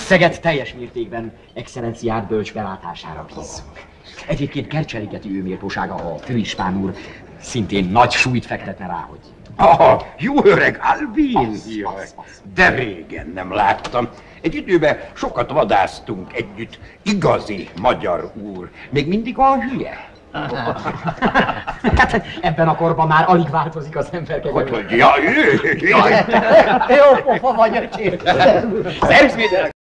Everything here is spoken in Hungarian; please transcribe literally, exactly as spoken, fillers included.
Szeged teljes mértékben excellenciát bölcs belátására bízzunk. Egyébként Kercseligeti őméltósága, a főispán úr szintén nagy súlyt fektetne rá, hogy... Ah, jó öreg Albin! Jaj, de régen nem láttam. Egy időben sokat vadásztunk együtt. Igazi magyar úr. Még mindig a hülye. Hát ebben a korban már alig változik az ember kegyelme. Hogy, hogy, jaj, jaj. Jó pofa vagy, öcsém. Szervusz!